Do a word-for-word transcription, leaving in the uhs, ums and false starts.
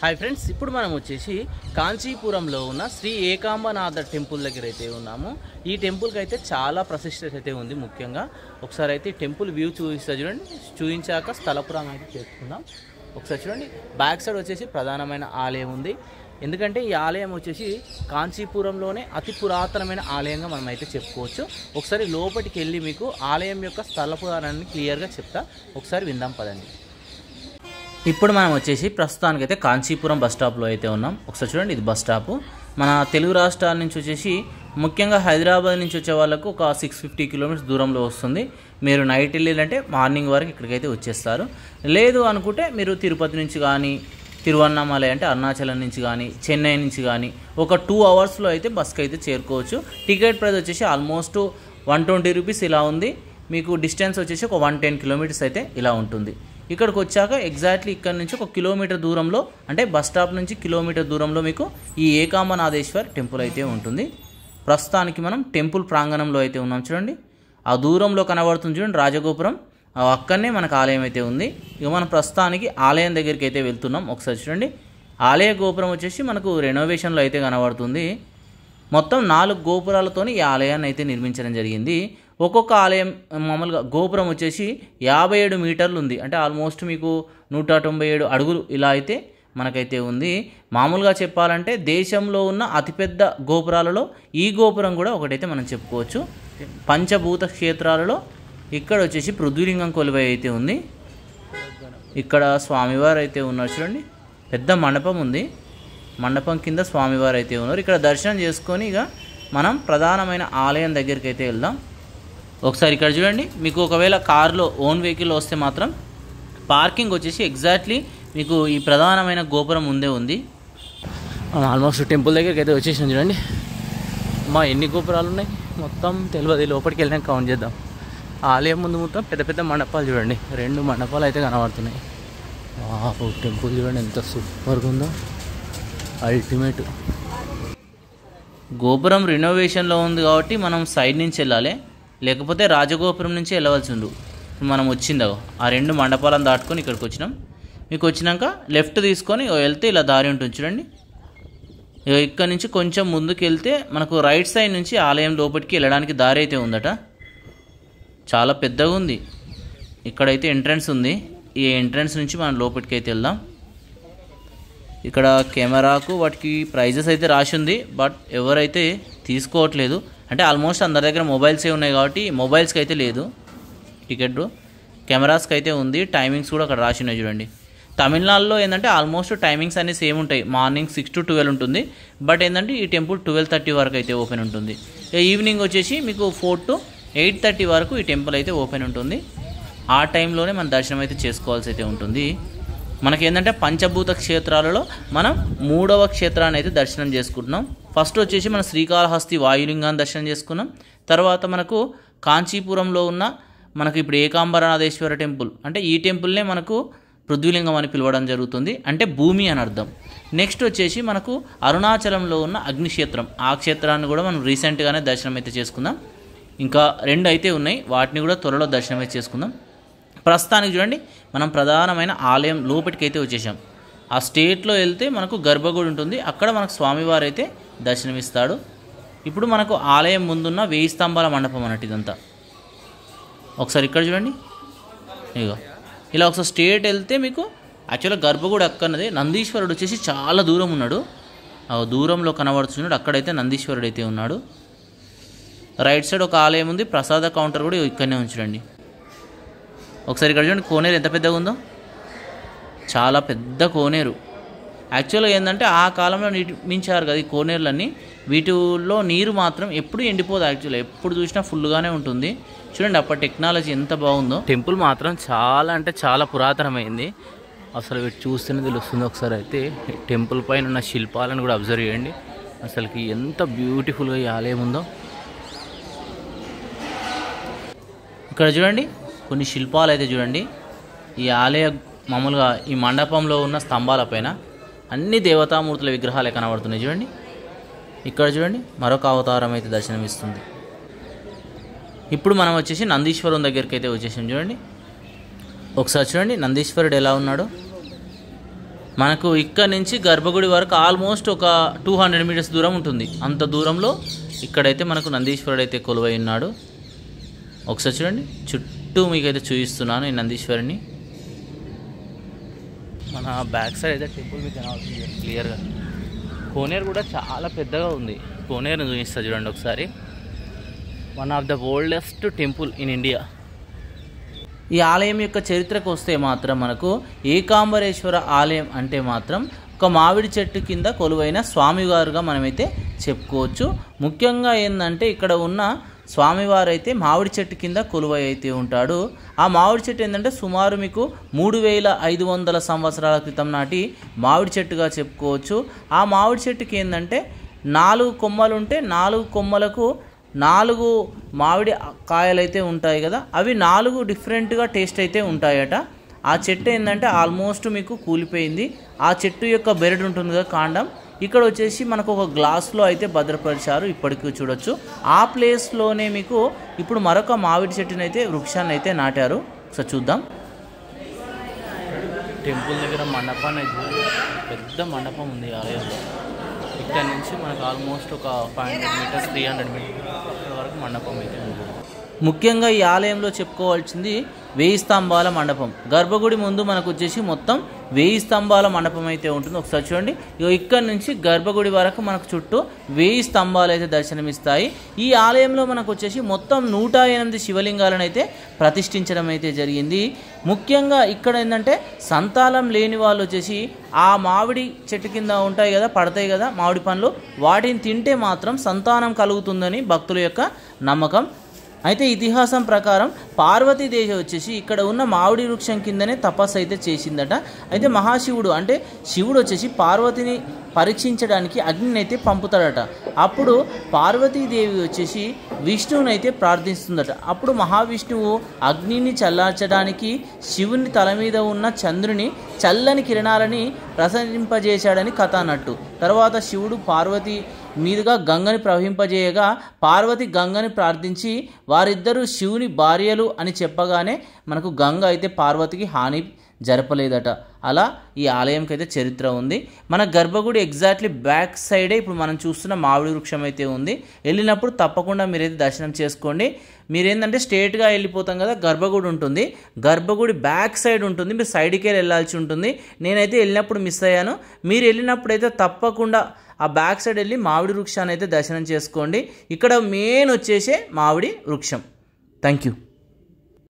Hi friends, ఇప్పుడు మనం వచ్చేసి కాంచీపురంలో ఉన్న శ్రీ ఏకాంబనాథ టెంపుల్ దగ్గర అయితే ఉన్నాము. ఈ టెంపుల్కి అయితే చాలా ప్రతిష్టత అయితే ఉంది. ముఖ్యంగా ఒకసారి అయితే టెంపుల్ వ్యూ చూపిస్తా చూడండి. చూపించాక స్థలపురం అయితే చేసుకుందాం. ఒకసారి చూడండి, బ్యాక్ సైడ్ వచ్చేసి ప్రధానమైన ఆలయం ఉంది. ఎందుకంటే ఈ ఆలయం వచ్చేసి కాంచీపురంలోనే అతి పురాతనమైన ఆలయంగా మనం అయితే చెప్పుకోవచ్చు. ఒకసారి లోపలికి వెళ్ళి మీకు ఆలయం యొక్క స్థల పురాణాన్ని క్లియర్గా చెప్తా. ఒకసారి విందాం పదండి. ఇప్పుడు మనం వచ్చేసి ప్రస్తుతానికైతే కాంచీపురం బస్ స్టాప్లో అయితే ఉన్నాం. ఒకసారి చూడండి, ఇది బస్ స్టాపు. మన తెలుగు రాష్ట్రాల నుంచి వచ్చేసి ముఖ్యంగా హైదరాబాద్ నుంచి వచ్చే వాళ్ళకు ఒక సిక్స్ ఫిఫ్టీ కిలోమీటర్స్ దూరంలో వస్తుంది. మీరు నైట్ వెళ్ళాలంటే మార్నింగ్ వరకు ఇక్కడికైతే వచ్చేస్తారు. లేదు అనుకుంటే మీరు తిరుపతి నుంచి కానీ, తిరువన్నామలై అంటే అరుణాచలం నుంచి కానీ, చెన్నై నుంచి కానీ ఒక టూ అవర్స్లో అయితే బస్కి అయితే చేరుకోవచ్చు. టికెట్ ప్రైస్ వచ్చేసి ఆల్మోస్ట్ వన్ ట్వంటీ రూపీస్ ఇలా ఉంది. మీకు డిస్టెన్స్ వచ్చేసి ఒక వన్ టెన్ కిలోమీటర్స్ అయితే ఇలా ఉంటుంది. ఇక్కడికి వచ్చాక ఎగ్జాక్ట్లీ ఇక్కడ నుంచి ఒక కిలోమీటర్ దూరంలో, అంటే బస్ స్టాప్ నుంచి కిలోమీటర్ దూరంలో మీకు ఈ ఏకాంబనాథేశ్వర్ టెంపుల్ అయితే ఉంటుంది. ప్రస్తుతానికి మనం టెంపుల్ ప్రాంగణంలో అయితే ఉన్నాం. చూడండి, ఆ దూరంలో కనబడుతుంది చూడండి రాజగోపురం, అక్కడనే మనకు ఆలయం అయితే ఉంది. ఇక మనం ప్రస్తుతానికి ఆలయం దగ్గరికి అయితే వెళ్తున్నాం. ఒకసారి చూడండి, ఆలయ గోపురం వచ్చేసి మనకు రెనోవేషన్లో అయితే కనబడుతుంది. మొత్తం నాలుగు గోపురాలతోని ఈ ఆలయాన్ని అయితే నిర్మించడం జరిగింది. ఒక్కొక్క ఆలయం మామూలుగా గోపురం వచ్చేసి యాభై ఏడు మీటర్లు ఉంది. అంటే ఆల్మోస్ట్ మీకు నూట తొంభై ఏడు అడుగులు ఇలా అయితే మనకైతే ఉంది. మామూలుగా చెప్పాలంటే దేశంలో ఉన్న అతిపెద్ద గోపురాలలో ఈ గోపురం కూడా ఒకటైతే మనం చెప్పుకోవచ్చు. పంచభూత క్షేత్రాలలో ఇక్కడ వచ్చేసి పృథ్వీలింగం కొలువై అయితే ఉంది. ఇక్కడ స్వామివారు అయితే ఉన్నారు చూడండి, పెద్ద మండపం ఉంది. మండపం కింద స్వామివారు అయితే ఉన్నారు. ఇక్కడ దర్శనం చేసుకొని ఇక మనం ప్రధానమైన ఆలయం దగ్గరికి అయితే వెళ్దాం. ఒకసారి ఇక్కడ చూడండి, మీకు ఒకవేళ కారులో ఓన్ వెహికల్లో వస్తే మాత్రం పార్కింగ్ వచ్చేసి ఎగ్జాక్ట్లీ మీకు ఈ ప్రధానమైన గోపురం ముందే ఉంది. ఆల్మోస్ట్ టెంపుల్ దగ్గరికి అయితే వచ్చేసాం. చూడండి మా ఎన్ని గోపురాలు ఉన్నాయి మొత్తం తెలియదు, లోపలికి వెళ్ళినాక కౌంట్ చేద్దాం. ఆలయం ముందు మొత్తం పెద్ద పెద్ద మండపాలు చూడండి, రెండు మండపాలు అయితే కనబడుతున్నాయి. వావ్, టెంపుల్ చూడండి ఎంత సూపర్గా ఉందో, అల్టిమేట్. గోపురం రినోవేషన్లో ఉంది కాబట్టి మనం సైడ్ నుంచి వెళ్ళాలి, లేకపోతే రాజగోపురం నుంచి వెళ్ళవలసి ఉండు. మనం వచ్చిందో ఆ రెండు మండపాలను దాటుకొని ఇక్కడికి వచ్చినాం. మీకు వచ్చినాక లెఫ్ట్ తీసుకొని వెళ్తే ఇలా దారి ఉంటుంది చూడండి. ఇక్కడ నుంచి కొంచెం ముందుకు వెళ్తే మనకు రైట్ సైడ్ నుంచి ఆలయం లోపలికి వెళ్ళడానికి దారి అయితే ఉందట. చాలా పెద్దగా ఉంది. ఇక్కడైతే ఎంట్రన్స్ ఉంది. ఈ ఎంట్రన్స్ నుంచి మనం లోపలికి అయితే వెళ్దాం. ఇక్కడ కెమెరాకు వాటికి ప్రైజెస్ అయితే రాసి ఉంది, బట్ ఎవరైతే తీసుకోవట్లేదు. అంటే ఆల్మోస్ట్ అందరి దగ్గర మొబైల్సే ఉన్నాయి కాబట్టి మొబైల్స్కి అయితే లేదు టికెట్. కెమెరాస్కి అయితే ఉంది. టైమింగ్స్ కూడా అక్కడ రాసి ఉన్నాయి చూడండి. తమిళనాడులో ఏంటంటే ఆల్మోస్ట్ టైమింగ్స్ అన్నీ సేమ్ ఉంటాయి. మార్నింగ్ సిక్స్ టు ట్వెల్వ్ ఉంటుంది, బట్ ఏంటంటే ఈ టెంపుల్ ట్వెల్వ్ థర్టీ వరకు అయితే ఓపెన్ ఉంటుంది. ఈవినింగ్ వచ్చేసి మీకు ఫోర్ టు ఎయిట్ థర్టీ వరకు ఈ టెంపుల్ అయితే ఓపెన్ ఉంటుంది. ఆ టైంలోనే మన దర్శనం అయితే చేసుకోవాల్సి అయితే ఉంటుంది. మనకేంటంటే పంచభూత క్షేత్రాలలో మనం మూడవ క్షేత్రాన్ని అయితే దర్శనం చేసుకుంటున్నాం. ఫస్ట్ వచ్చేసి మన శ్రీకాళహస్తి వాయులింగాన్ని దర్శనం చేసుకున్నాం. తర్వాత మనకు కాంచీపురంలో ఉన్న మనకు ఇప్పుడు ఏకాంబరనాథేశ్వర టెంపుల్, అంటే ఈ టెంపుల్నే మనకు పృథ్వీలింగం అని పిలవడం జరుగుతుంది, అంటే భూమి అని అర్థం. నెక్స్ట్ వచ్చేసి మనకు అరుణాచలంలో ఉన్న అగ్నిక్షేత్రం, ఆ క్షేత్రాన్ని కూడా మనం రీసెంట్గానే దర్శనం అయితే చేసుకుందాం. ఇంకా రెండు అయితే ఉన్నాయి, వాటిని కూడా త్వరలో దర్శనం అయితే చేసుకుందాం. ప్రస్తుతానికి చూడండి, మనం ప్రధానమైన ఆలయం లోపలికి అయితే వచ్చేసాం. ఆ స్టేట్లో వెళ్తే మనకు గర్భగుడి ఉంటుంది, అక్కడ మనకు స్వామివారు అయితే దర్శనమిస్తాడు. ఇప్పుడు మనకు ఆలయం ముందున్న వెయ్యి స్తంభాల మండపం అన్నట్టు ఇదంతా. ఒకసారి ఇక్కడ చూడండి, ఇగో ఇలా ఒకసారి స్టేట్ వెళ్తే మీకు యాక్చువల్గా గర్భగుడి అక్కడది. నందీశ్వరుడు వచ్చేసి చాలా దూరం ఉన్నాడు, ఆ దూరంలో కనబడుతున్నాడు. అక్కడైతే నందీశ్వరుడు అయితే ఉన్నాడు. రైట్ సైడ్ ఒక ఆలయం ఉంది, ప్రసాద కౌంటర్ కూడా ఇక్కడనే ఉంచండి. ఒకసారి ఇక్కడ చూడండి, కోనేరు ఎంత పెద్దగా ఉందో, చాలా పెద్ద కోనేరు. యాక్చువల్గా ఏంటంటే ఆ కాలంలో నిర్మించారు కదా ఈ కోనేరులన్నీ, వీటిలో నీరు మాత్రం ఎప్పుడు ఎండిపోదు. యాక్చువల్గా ఎప్పుడు చూసినా ఫుల్గానే ఉంటుంది. చూడండి అప్పటి టెక్నాలజీ ఎంత బాగుందో. టెంపుల్ మాత్రం చాలా అంటే చాలా పురాతనమైంది. అసలు వీటి చూస్తేనే తెలుస్తుంది. ఒకసారి అయితే టెంపుల్ పైన ఉన్న శిల్పాలను కూడా అబ్జర్వ్ చేయండి. అసలుకి ఎంత బ్యూటిఫుల్గా ఈ ఆలయం ఉందో. ఇక్కడ చూడండి కొన్ని శిల్పాలు అయితే చూడండి. ఈ ఆలయ మామూలుగా ఈ మండపంలో ఉన్న స్తంభాల పైన అన్ని దేవతామూర్తుల విగ్రహాలే కనబడుతున్నాయి చూడండి. ఇక్కడ చూడండి మరొక అవతారం అయితే దర్శనమిస్తుంది. ఇప్పుడు మనం వచ్చేసి నందీశ్వరం దగ్గరికి అయితే వచ్చేసాం చూడండి. ఒకసారి చూడండి నందీశ్వరుడు ఎలా ఉన్నాడో. మనకు ఇక్కడ నుంచి గర్భగుడి వరకు ఆల్మోస్ట్ ఒక టూ హండ్రెడ్ మీటర్స్ దూరం ఉంటుంది. అంత దూరంలో ఇక్కడైతే మనకు నందీశ్వరుడు అయితే కొలువై ఉన్నాడు. ఒకసారి చూడండి, చుట్టూ మీకైతే చూపిస్తున్నాను ఈ నందీశ్వరుని. మన బ్యాక్ సైడ్ అయితే టెంపుల్ మీకు కనబడుతుంది క్లియర్గా. కోనేరు కూడా చాలా పెద్దగా ఉంది. కోనేరుని చూపిస్తా చూడండి ఒకసారి. One of the oldest temple in India. ఈ ఆలయం యొక్క చరిత్రకు వస్తే మాత్రం మనకు ఏకాంబరేశ్వర ఆలయం అంటే మాత్రం ఒక మామిడి చెట్టు కింద కొలువైన స్వామివారుగా మనమైతే చెప్పుకోవచ్చు. ముఖ్యంగా ఏంటంటే ఇక్కడ ఉన్న స్వామివారు అయితే మామిడి చెట్టు కింద కొలువై అయితే ఉంటాడు. ఆ మామిడి చెట్టు ఏంటంటే సుమారు మీకు మూడు వేల ఐదు వందల సంవత్సరాల క్రితం నాటి మామిడి చెట్టుగా చెప్పుకోవచ్చు. ఆ మామిడి చెట్టుకి ఏంటంటే నాలుగు కొమ్మలు ఉంటే నాలుగు కొమ్మలకు నాలుగు మామిడి కాయలు అయితే ఉంటాయి కదా, అవి నాలుగు డిఫరెంట్గా టేస్ట్ అయితే ఉంటాయట. ఆ చెట్టు ఏంటంటే ఆల్మోస్ట్ మీకు కూలిపోయింది. ఆ చెట్టు యొక్క బెరడు ఉంటుంది కదా కాండం, ఇక్కడ వచ్చేసి మనకు ఒక గ్లాస్లో అయితే భద్రపరిచారు. ఇప్పటికీ చూడొచ్చు. ఆ ప్లేస్లోనే మీకు ఇప్పుడు మరొక మామిడి చెట్టుని అయితే వృక్షాన్ని అయితే నాటారు. ఒకసారి చూద్దాం. టెంపుల్ దగ్గర మండపాన్ని అయితే పెద్ద మండపం ఉంది ఆలయంలో. ఇక్కడ నుంచి మనకు ఆల్మోస్ట్ ఒక five hundred metres three hundred metres వరకు మండపం అయితే ఉంది. ముఖ్యంగా ఈ ఆలయంలో చెప్పుకోవాల్సింది వెయ్యి స్తంభాల మండపం. గర్భగుడి ముందు మనకు వచ్చేసి మొత్తం వెయ్యి స్తంభాల మండపం అయితే ఉంటుంది. ఒకసారి చూడండి, ఇక్కడ నుంచి గర్భగుడి వరకు మనకు చుట్టూ వెయ్యి స్తంభాలు అయితే దర్శనమిస్తాయి. ఈ ఆలయంలో మనకు వచ్చేసి మొత్తం నూట ఎనిమిది శివలింగాలను అయితే ప్రతిష్ఠించడం అయితే జరిగింది. ముఖ్యంగా ఇక్కడ ఏంటంటే సంతానం లేని వాళ్ళు వచ్చేసి ఆ మామిడి చెట్టు కింద ఉంటాయి కదా, పడతాయి కదా మామిడి పండ్లు, వాటిని తింటే మాత్రం సంతానం కలుగుతుందని భక్తుల యొక్క నమ్మకం. అయితే ఇతిహాసం ప్రకారం పార్వతీదేవి వచ్చేసి ఇక్కడ ఉన్న మామిడి వృక్షం కిందనే తపస్సు అయితే చేసిందట. అయితే మహాశివుడు అంటే శివుడు వచ్చేసి పార్వతిని పరీక్షించడానికి అగ్నిని అయితే పంపుతాడట. అప్పుడు పార్వతీదేవి వచ్చేసి విష్ణువుని అయితే ప్రార్థిస్తుందట. అప్పుడు మహావిష్ణువు అగ్నిని చల్లార్చడానికి శివుని తల మీద ఉన్న చంద్రుని చల్లని కిరణాలని ప్రసరింపజేశాడని కథ అన్నట్టు. తర్వాత శివుడు పార్వతి మీదుగా గంగని ప్రవహింపజేయగా పార్వతి గంగని ప్రార్థించి వారిద్దరూ శివుని భార్యలు అని చెప్పగానే మనకు గంగ అయితే పార్వతికి హాని జరపలేదట. అలా ఈ ఆలయంకి అయితే చరిత్ర ఉంది. మన గర్భగుడి ఎగ్జాక్ట్లీ బ్యాక్ సైడే ఇప్పుడు మనం చూస్తున్న మామిడి వృక్షం అయితే ఉంది. వెళ్ళినప్పుడు తప్పకుండా మీరైతే దర్శనం చేసుకోండి. మీరేంటంటే స్ట్రేట్గా వెళ్ళిపోతాం కదా, గర్భగుడి ఉంటుంది. గర్భగుడి బ్యాక్ సైడ్ ఉంటుంది, మీరు సైడ్కి వెళ్ళాల్సి ఉంటుంది. నేనైతే వెళ్ళినప్పుడు మిస్ అయ్యాను. మీరు వెళ్ళినప్పుడు అయితే తప్పకుండా ఆ బ్యాక్ సైడ్ వెళ్ళి మామిడి వృక్షాన్ని అయితే దర్శనం చేసుకోండి. ఇక్కడ మెయిన్ వచ్చేసే మామిడి వృక్షం. Thank you.